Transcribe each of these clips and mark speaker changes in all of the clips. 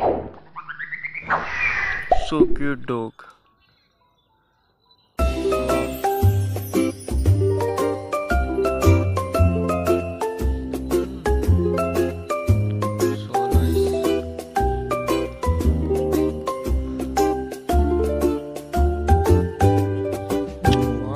Speaker 1: So cute dog. So nice. Wow.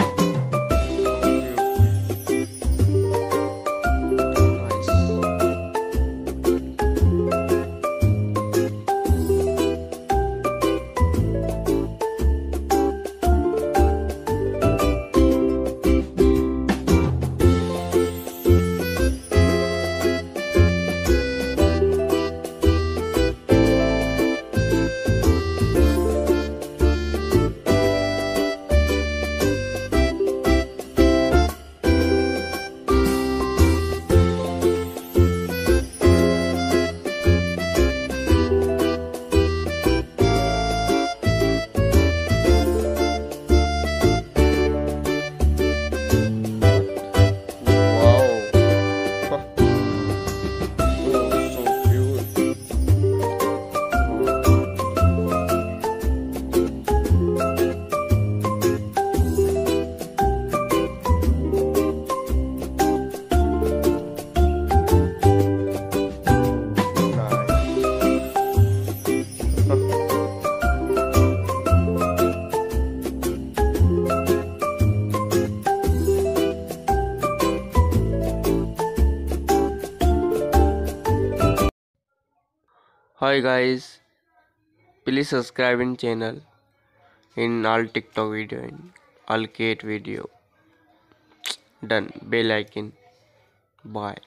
Speaker 1: Hi guys, please subscribe in channel in all TikTok video and all cat video. Done. Bell icon. Bye.